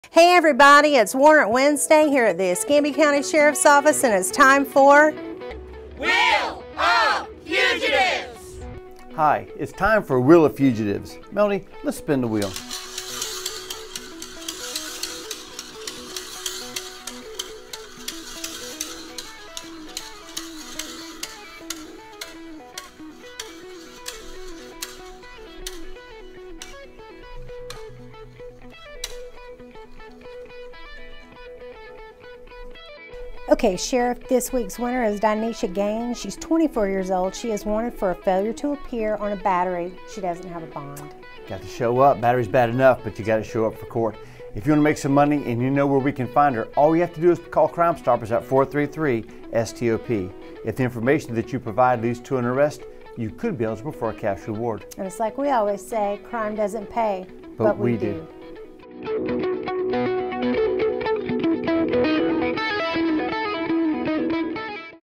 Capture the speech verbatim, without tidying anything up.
Hey everybody, it's Warrant Wednesday here at the Escambia County Sheriff's Office, and it's time for Wheel of Fugitives! Hi, it's time for Wheel of Fugitives. Melody, let's spin the wheel. Okay, Sheriff, this week's winner is Dinesha Gaines. She's twenty-four years old. She is wanted for a failure to appear on a battery. She doesn't have a bond. Got to show up. Battery's bad enough, but you got to show up for court. If you want to make some money and you know where we can find her, all you have to do is call Crime Stoppers at four three three S T O P. If the information that you provide leads to an arrest, you could be eligible for a cash reward. And it's like we always say, crime doesn't pay, but, but we, we do. do.